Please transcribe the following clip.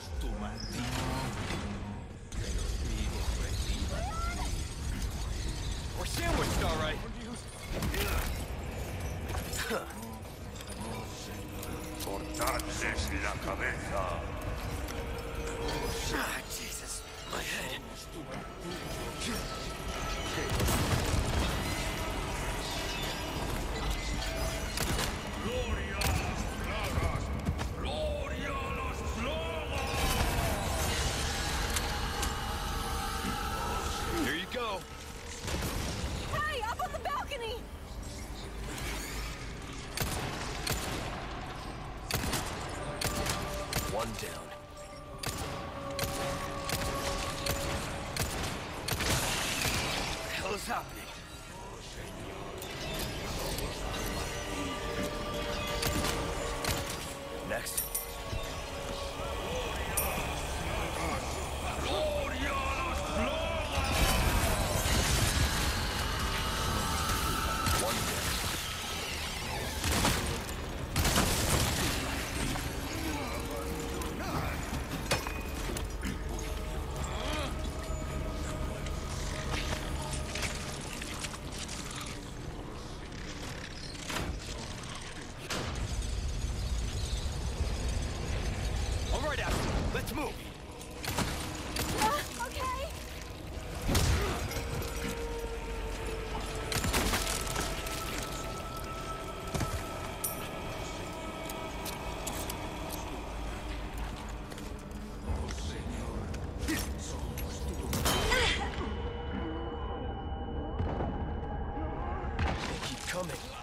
tu maldito. Te lo digo, reviva. We're sandwiched, all right. Cortarles la cabeza. Ah, Jesus, my head. Gloria a las plagas. Gloria a las plagas. Here you go. Hey, up on the balcony! One down. What the hell is happening? Next. Gloria a las plagas. One down. All right, Ashley, let's move. Okay. They keep coming.